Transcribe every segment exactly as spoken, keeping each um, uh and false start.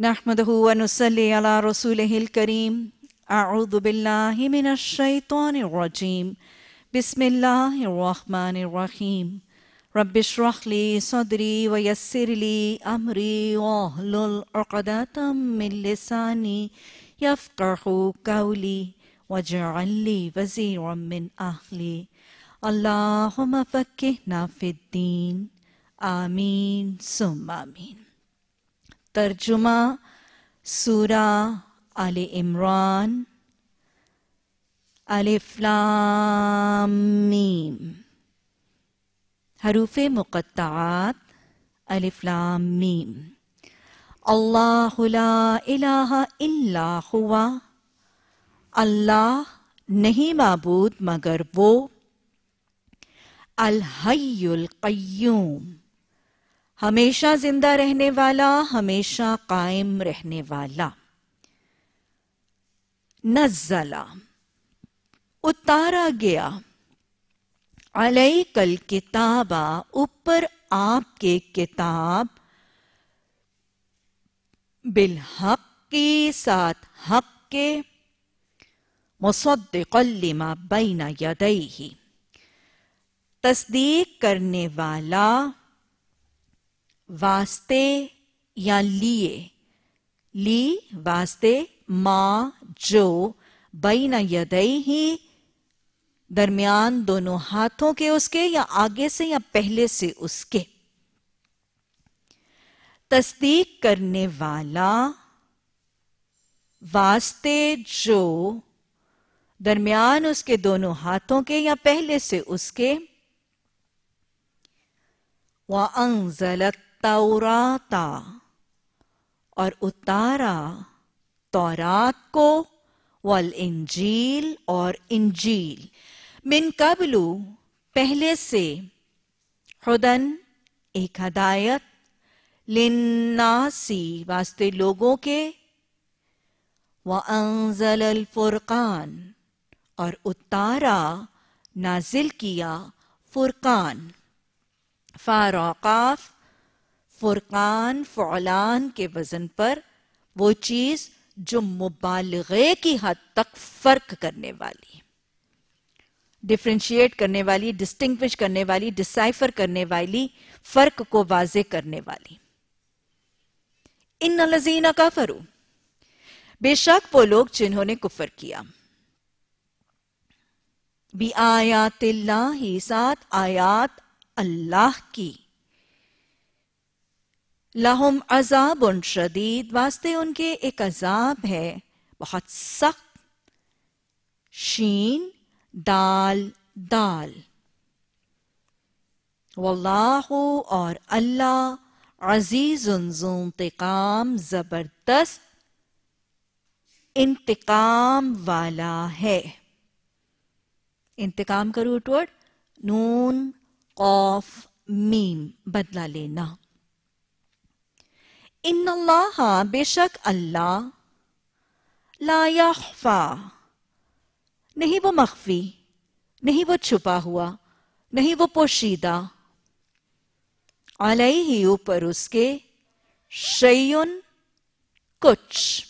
नहमदहु व नुसल्ली अला रसूलिहिल करीम। अऊज़ु बिल्लाहि मिनश शैतानिर रजीम। बिस्मिल्लाहिर रहमानिर रहीम। रब्बिश्रह ली सदरी व यस्सिर ली अमरी वहलुल उक़दतम मिन लिसानी यफ़क़हू क़ौली वजअल ली वज़ीरम मिन अहली। अल्लाहुम्मा फ़क़्क़िहना फ़िद्दीन। आमीन सुम्मा आमीन। तर्जुमा सूरा आले इमरान। अलिफ लाम मीम। हरूफे मुक़त्तआत अलिफ लाम मीम। अल्लाहु ला इलाहा इल्ला हुवा, अल्लाह नहीं माबूद मगर वो। अल हय्युल क़य्यूम, हमेशा जिंदा रहने वाला, हमेशा कायम रहने वाला। नज़्ज़ला, उतारा गया। अलैकल किताबा, ऊपर आपके किताब। बिल हक़ के साथ हक़ के। मुसद्दिक़ल लिमा बैना यदैहि, तस्दीक करने वाला, वास्ते या लिए। ली वास्ते, माँ जो, बैना यदैहि दरमियान दोनों हाथों के उसके, या आगे से या पहले से उसके। तस्दीक करने वाला, वास्ते जो, दरमियान उसके दोनों हाथों के या पहले से उसके। व अंज़लत तौराता, और उतारा तौरात को। वल इंजील, और इंजील। मिन कबलू, पहले से। हुदन, एक हदायत। लिन्नासी, वास्ते लोगों के। व अंज़लल फुरकान, और उतारा नाजिल किया फुरकान। फाराकाफ, फुरकान फ़ुलान के वजन पर, वो चीज जो मुबालगे की हद तक फर्क करने वाली, डिफ्रेंशिएट करने वाली, डिस्टिंग्विश करने वाली, डिसाइफर करने वाली, फर्क को वाज़े करने वाली। इन्नल लज़ीना कफ़रू, बेशक वो लोग जिन्होंने कुफर किया। बि आयातिल्लाहि, साथ आयात अल्लाह की। लहुम अज़ाबुन शदीद, वास्ते उनके एक अजाब है बहुत सख्त। शीन दाल दाल। वल्लाहु, और अल्लाह। अज़ीज़ुन ज़ू इंतिकाम, जबरदस्त इंतिकाम वाला है। इंतिकाम का रूट वर्ड नून कॉफ मीम, बदला लेना। इन्नल्लाह, बेशक अल्लाह। ला यख्फा, नहीं वो मख्फी, नहीं वो छुपा हुआ, नहीं वो पोशीदा। अलैहि, ऊपर उसके। शैयुन, कुछ।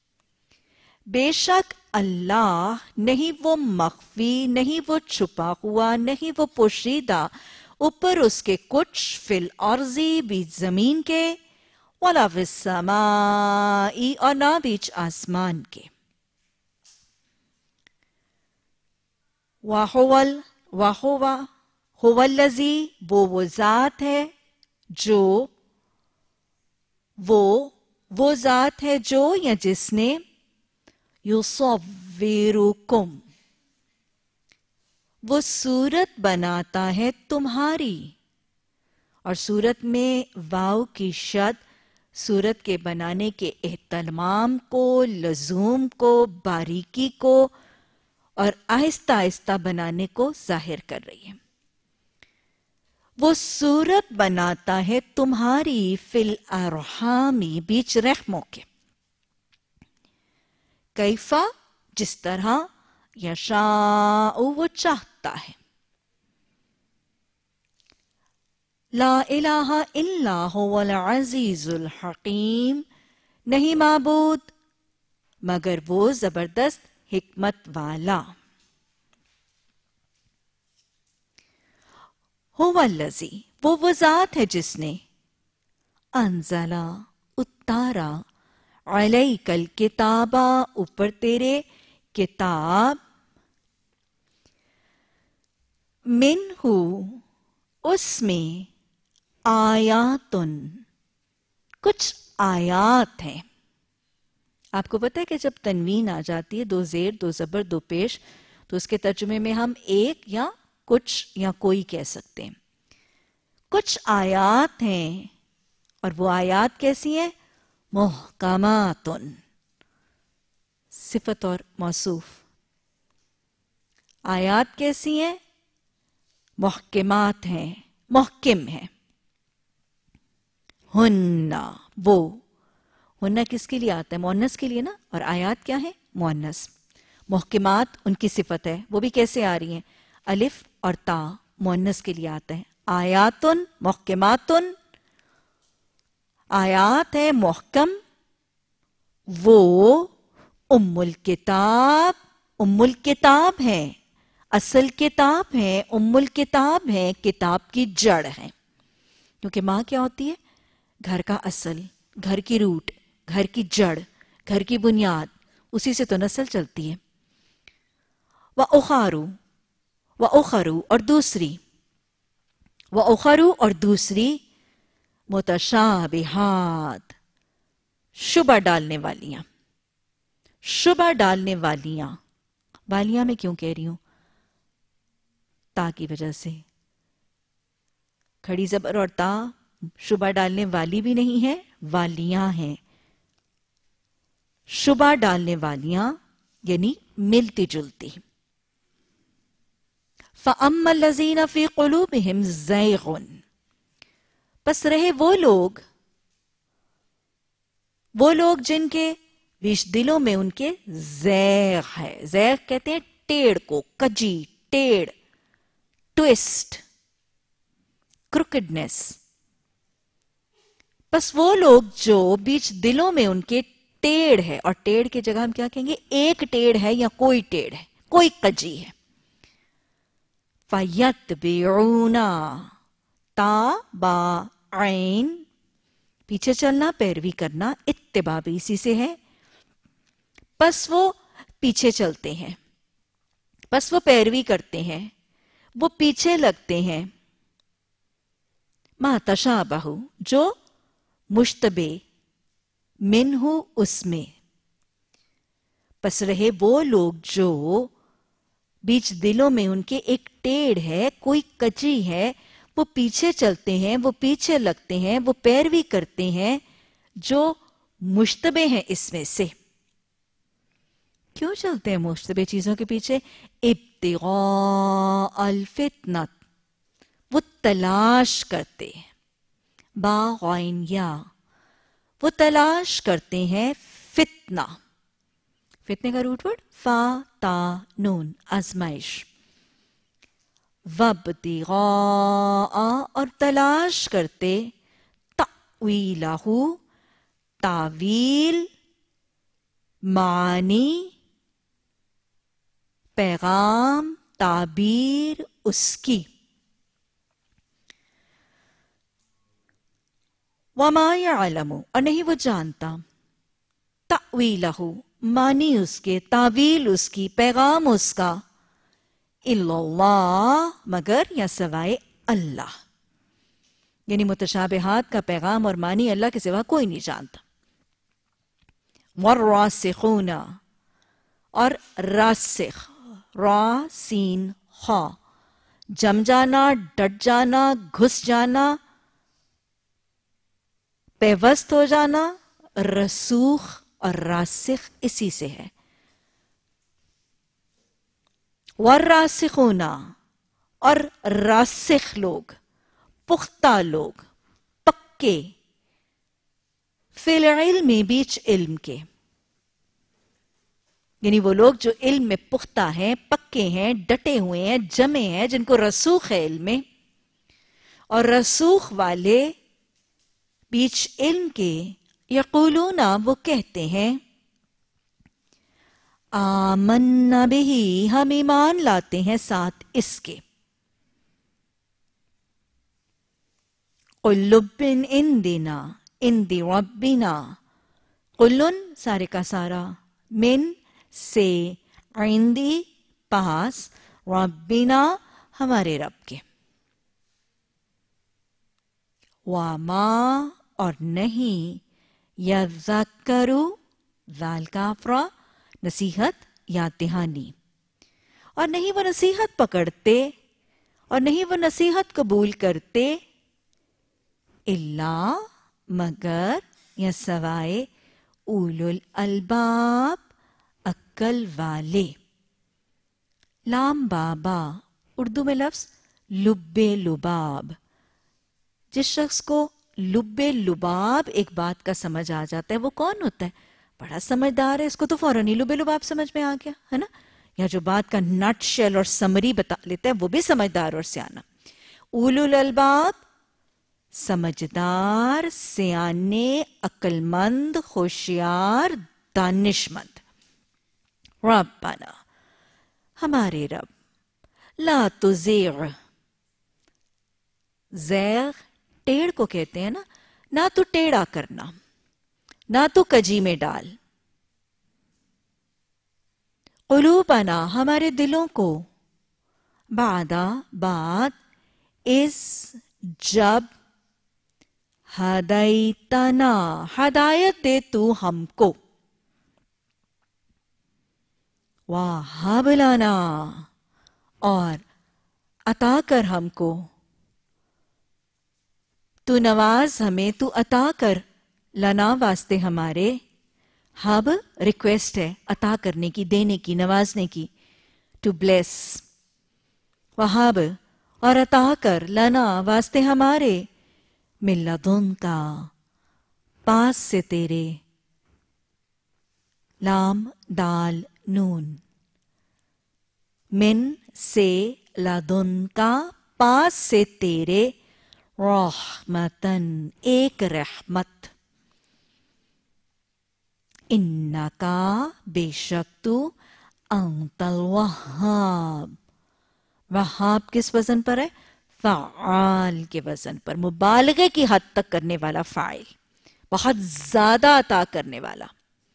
बेशक अल्लाह, नहीं वो मख्फी, नहीं वो छुपा हुआ, नहीं वो पोशीदा, ऊपर उसके कुछ। फिल अर्ज़ी, बीच जमीन के। वला फिस समाई, और ना बीच आसमान के। वाहुवल, वाहुवा, हुवल्लज़ी, वो वो जात है जो, वो वो जात है जो या जिसने। युसव्विरुकुम, वो सूरत बनाता है तुम्हारी। और सूरत में वाव की शद सूरत के बनाने के एहतमाम को, लजूम को, बारीकी को और आहिस्ता आहिस्ता बनाने को जाहिर कर रही है। वो सूरत बनाता है तुम्हारी। फिल अरहामी, बीच रहमों के। कैफा, जिस तरह। यशाउ, वो चाहता है। ला इलाहा इल्ला हुवल अज़ीज़ुल हकीम, نہیں معبود مگر وہ زبردست حکمت والا. هو الذی، وہ وہ ذات ہے جس نے انزلا، اتارا، علیک الکتابہ، اوپر تیرے کتاب، منہ، اس میں، آیاتن، کچھ آیات ہیں. آپ کو پتہ ہے کہ جب تنوین آ جاتی ہے، دو زیر دو زبر دو پیش، تو اس کے ترجمے میں ہم ایک یا کچھ یا کوئی کہہ سکتے ہیں. کچھ آیات ہیں، اور وہ آیات کیسی ہیں؟ محکماتن، صفت اور موصوف. آیات کیسی ہیں؟ محکمات ہیں، محکم ہیں. ہننا، وہ، ہننا کس کے لیے آتا ہے؟ مؤنث کے لیے نا، اور آیات کیا ہے؟ مؤنث. محکمات ان کی صفت ہے، وہ بھی کیسے آ رہی ہیں؟ الف اور تا مؤنث کے لیے آتا ہے. آیاتن محکماتن، آیات ہے محکم. وہ ام الکتاب، ام الکتاب ہیں، اصل کتاب ہے، ام الکتاب ہے، کتاب کی جڑ ہے. کیونکہ ماں کیا ہوتی ہے؟ گھر کا اصل، گھر کی روٹ، گھر کی جڑ، گھر کی بنیاد، اسی سے تو نسل چلتی ہے. وَأُخَرُ، وَأُخَرُ اور دوسری، وَأُخَرُ اور دوسری، متشابہات، شبہ ڈالنے والیاں. شبہ ڈالنے والیاں، والیاں میں کیوں کہہ رہی ہوں؟ تا کی وجہ سے. کھڑی زبر اور تا شبہ ڈالنے والی بھی نہیں ہے، والیاں ہیں. شبہ ڈالنے والیاں یعنی ملتی جلتی. فَأَمَّا الَّذِينَ فِي قُلُوبِهِمْ زَيْغٌ، پس رہے وہ لوگ، وہ لوگ جن کے بیچ دلوں میں ان کے زیغ ہے. زیغ کہتے ہیں ٹیڑھ کو، کجی، ٹیڑھ، ٹویسٹ، کروکڈنس. پس وہ لوگ جو بیچ دلوں میں ان کے ٹیڑھ ہے، اور ٹیڑھ کی جگہ ہم کیا کہیں گے؟ ایک ٹیڑھ ہے یا کوئی ٹیڑھ ہے، کوئی کجی ہے. فَيَتْبِعُونَ، تا با عین، پیچھے چلنا، پیروی کرنا، اتباع بھی اسی سے ہے. پس وہ پیچھے چلتے ہیں، پس وہ پیروی کرتے ہیں، وہ پیچھے لگتے ہیں. ما تشابہ، جو مشتبہ، منہ، اس میں. پس رہے وہ لوگ جو بیچ دلوں میں ان کے ایک ٹیڑھ ہے، کوئی کجی ہے، وہ پیچھے چلتے ہیں، وہ پیچھے لگتے ہیں، وہ پیروی کرتے ہیں جو مشتبہ ہیں اس میں سے. کیوں چلتے ہیں مشتبہ چیزوں کے پیچھے؟ ابتغاء الفتنہ، وہ تلاش کرتے ہیں. با غین یا، وہ تلاش کرتے ہیں فتنہ. فتنے کا روٹ ورڈ فا تا نون، آزمائش. وابتغاء، اور تلاش کرتے، تأویلہ، تعویل، معنی، پیغام، تعبیر اس کی. وما یعلم، اور نہیں وہ جانتا، تأویلہ، معنی اس کے، تعویل اس کی، پیغام اس کا، الا اللہ، مگر یا سوائے اللہ. یعنی متشابہات کا پیغام اور معنی اللہ کے سوا کوئی نہیں جانتا. والراسخون، اور راسخ، را سین خا، جم جانا، ڈٹ جانا، گھس جانا، پیوست ہو جانا. رسوخ اور راسخ اسی سے ہے. والراسخون، اور راسخ لوگ، پختہ لوگ، پکے، فی العلم، بیچ علم کے. یعنی وہ لوگ جو علم میں پختہ ہیں، پکے ہیں، ڈٹے ہوئے ہیں، جمے ہیں، جن کو رسوخ ہے علم میں. اور رسوخ والے بیچ علم کے یقولون وہ کہتے ہیں آمنا بہی ہم ایمان لاتے ہیں ساتھ اس کے قلب من عندنا عند ربنا قلن سارے کا سارا من سے عندی پاس ربنا ہمارے رب کے وما اور نہیں یذکروا ذال کافرہ نصیحت یا دہانی اور نہیں وہ نصیحت پکڑتے اور نہیں وہ نصیحت قبول کرتے الا مگر یا سوائے اولو الالباب عقل والے لام بابا اردو میں لفظ لب لباب جس شخص کو لب لباب ایک بات کا سمجھ آ جاتا ہے وہ کون ہوتا ہے؟ بڑا سمجھدار ہے، اس کو تو فوراً ہی لب لباب سمجھ میں آ گیا ہے نا، یا جو بات کا نٹ شیل اور سمری بتا لیتا ہے وہ بھی سمجھدار اور سیانا۔ اولو الالباب سمجھدار، سیانے، عقل مند، ہوشیار، دانشمند۔ ربنا ہمارے رب، لا تزیغ، زیغ ٹیڑھ کو کہتے ہیں نا، نہ تو ٹیڑھا کرنا نہ تو کجی میں ڈال، قلوبنا ہمارے دلوں کو، بعدا بعد، اس جب، ہدایتنا ہدایت دے تو ہم کو، وہب لنا اور عطا کر ہم کو، تو نواز ہمیں، تو عطا کر، لنا واسطے ہمارے، ہب ریکویسٹ ہے عطا کرنے کی، دینے کی، نوازنے کی، ٹو بلیس، وہب اور عطا کر، لنا واسطے ہمارے، من لدن کا پاس سے تیرے، لام دال نون، من سے، لدن کا پاس سے تیرے، رحمتن ایک رحمت، انکا بے شک تو، انت الوہاب، وہاب کس وزن پر ہے؟ فعال کے وزن پر، مبالغے کی حد تک کرنے والا فاعل، بہت زیادہ عطا کرنے والا۔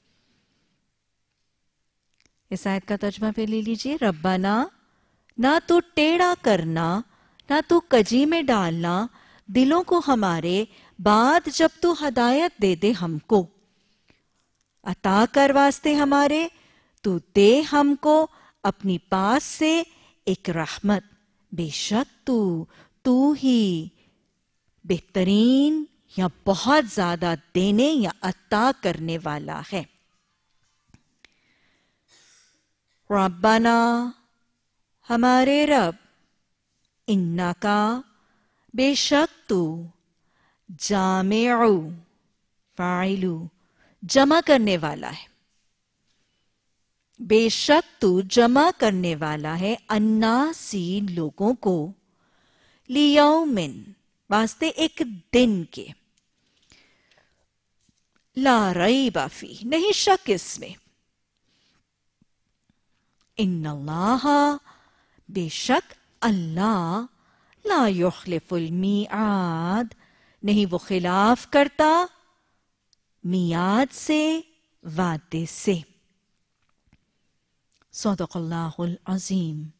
اس آیت کا ترجمہ پہ لے لیجئے، ربنا نہ تو ٹیڑھا کرنا نہ تو کجی میں ڈالنا دلوں کو ہمارے، بعد جب تو ہدایت دے دے ہم کو، عطا کر واسطے ہمارے، تو دے ہم کو اپنی پاس سے ایک رحمت، بے شک تو تو ہی بہترین یا بہت زیادہ دینے یا عطا کرنے والا ہے۔ ربنا ہمارے رب، انکا بے شک تو، جامعو فاعلو جمع کرنے والا ہے، بے شک تو جمع کرنے والا ہے، الناسی لوگوں کو، لیومن واسطے ایک دن کے، لا ریب فیہ نہیں شک اس میں، ان اللہ بے شک اللہ، لا یخلف المیعاد نہیں وہ خلاف کرتا میعاد سے، وعدے سے۔ صدق اللہ العظیم۔